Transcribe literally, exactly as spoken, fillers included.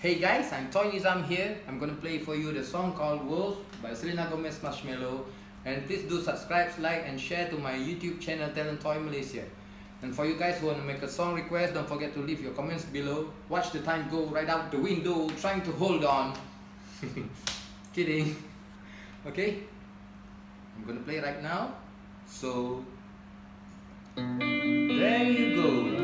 Hey guys, I'm Toy Nizam here. I'm gonna play for you the song called Wolves by Selena Gomez Marshmello. And please do subscribe, like and share to my YouTube channel Talent Toy Malaysia. And for you guys who want to make a song request, don't forget to leave your comments below. Watch the time go right out the window, trying to hold on. Kidding. Okay, I'm gonna play right now. So there you go.